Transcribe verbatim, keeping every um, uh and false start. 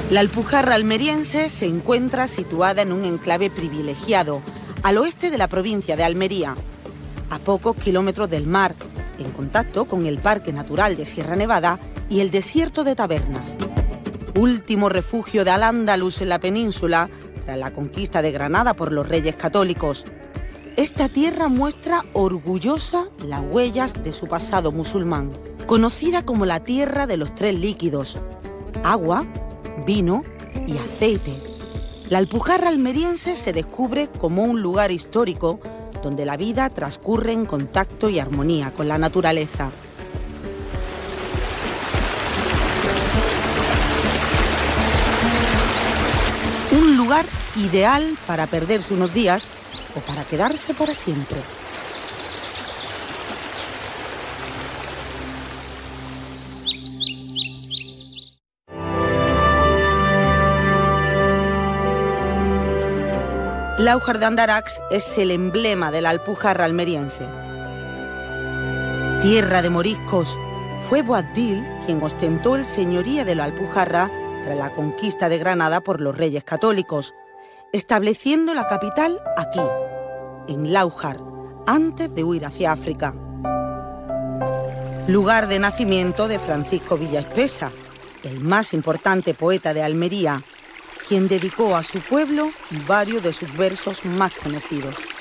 La Alpujarra almeriense se encuentra situada en un enclave privilegiado, al oeste de la provincia de Almería, a pocos kilómetros del mar, en contacto con el Parque Natural de Sierra Nevada y el desierto de Tabernas. Último refugio de Al-Ándalus en la península, tras la conquista de Granada por los Reyes Católicos. Esta tierra muestra orgullosa las huellas de su pasado musulmán, conocida como la tierra de los tres líquidos: agua, vino y aceite. La Alpujarra almeriense se descubre como un lugar histórico donde la vida transcurre en contacto y armonía con la naturaleza. Un lugar ideal para perderse unos días o para quedarse para siempre. Laujar de Andarax es el emblema de la Alpujarra almeriense. Tierra de moriscos, fue Boabdil quien ostentó el señorío de la Alpujarra tras la conquista de Granada por los Reyes Católicos, estableciendo la capital aquí, en Laujar, antes de huir hacia África. Lugar de nacimiento de Francisco Villaespesa, el más importante poeta de Almería, quien dedicó a su pueblo varios de sus versos más conocidos.